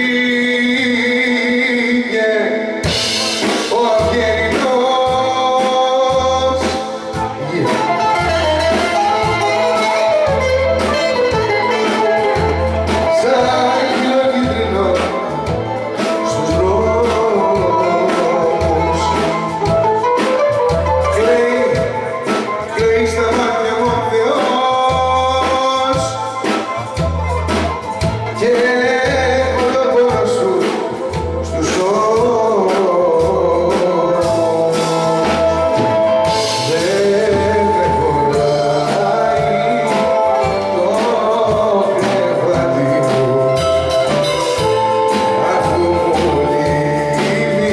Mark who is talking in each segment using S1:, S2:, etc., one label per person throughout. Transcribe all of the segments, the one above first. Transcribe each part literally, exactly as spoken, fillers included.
S1: ο Αυγερινός. Σαν χιλοκίτρινο στους δρόμους, κλαίει, κλαίει στα μάτια μου ο Θεός και έχω το πόνο σου στους ώμους. Δεν με χωράει το κρεβάτι μου, αφού μου λείπει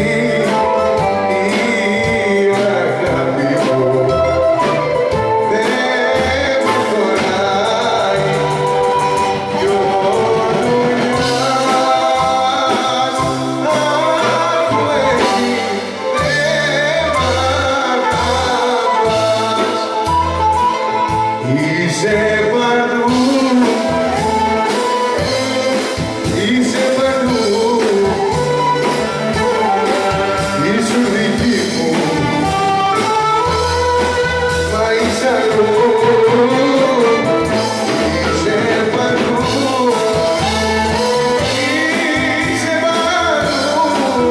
S1: η αγάπη μου. Δεν με χωράει κι ο δουλειάς, αφού εσύ δεν μ' αγαπάς. Είσαι παντού, είσαι παντού, ήσουν δική μου, μα είσαι αλλού. Είσαι παντού, είσαι παντού,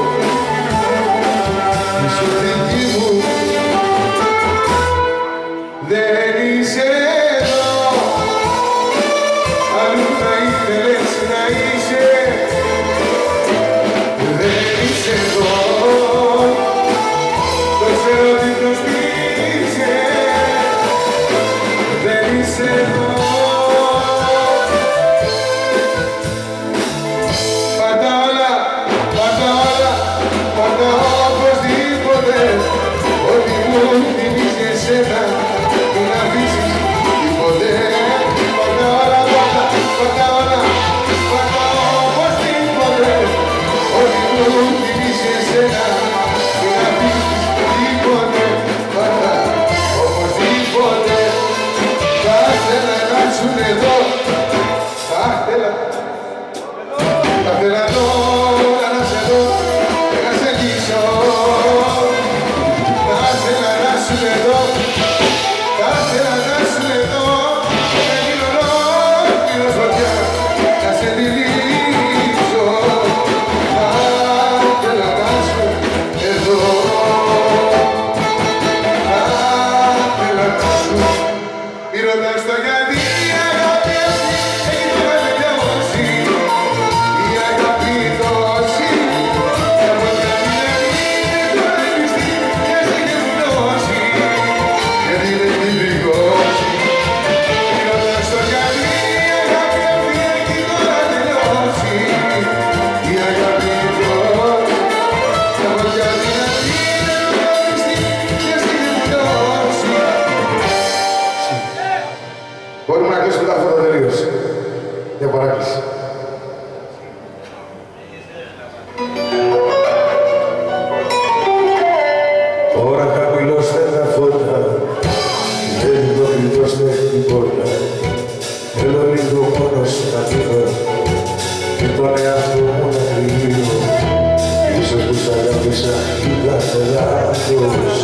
S1: ήσουν δική μου, δεν είσαι εδώ. Αλλού θα ήθελες να είσαι, δεν είσαι εδώ. Το ξέρω τι προσποιείσαι, δεν είσαι εδώ. Πάντα όλα, πάντα όλα, πάντα οπωσδήποτε, ό,τι μου θυμίζει εσένα, μην αφήσεις τίποτε. Πάντα όλα, πάντα, πάντα όλα, πάντα οπωσδήποτε, ό,τι μου θυμίζει εσένα, μην αφήσεις τίποτε. Πάντα οπωσδήποτε, θα ήθελα να ήσουν εδώ, θα ήθελα, θα ήθελα τώρα να σε δω και να σε αγγίξω. Θα ήθελα να ήσουν εδώ, θα ήθελα να ήσουν εδώ, να γίνω ολόκληρος φωτιά, να σε τυλίξω. Θα ήθελα να ήσουν εδώ, θα ήθελα να ήσουν. Μη ρωτάς το γιατί η αγάπη αυτή έχει το βελτιώσει, η αγάπη τόση, και από την άλλη το ρεμιστή και σε έχει δώσει, γιατί δεν έχει πληγώσει. Μη ρωτάς το γιατί η αγάπη αυτή έχει τώρα τελειώσει, η αγάπη τόση, και από την άλλη το ρεμιστή και σε έχει δώσει. Μπορούμε να κλείσουμε τα φώτα τελείως. Για παράκληση. Τώρα χαμηλώστε τα φώτα, δεν το κλειδώστε τίποτα. Θέλω λίγο μόνος να μείνω και τον εαυτό μου να κρυβίνω. Ίσως που σ' αγάπησα ήταν λάθος.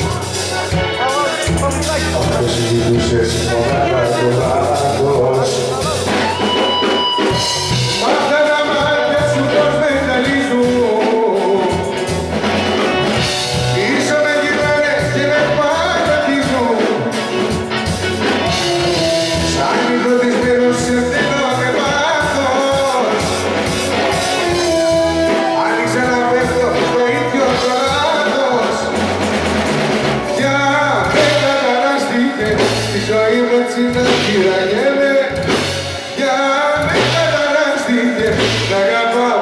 S1: Αυτό συζητούσες μονάχα το λάθος. Αυτά τα μάτια σου πως δεν ταλίζουν, πίσω με κοιτάνε και με παγατίζουν. Σαν μικροτισμένος σε θέλω με πάθος, άνοιξα να πέφτω στο ίδιο το λάθος. Για με κατανάστηκε τη ζωή μου έτσι να κυραγέμαι, για με κατανάστηκε να αγαπάω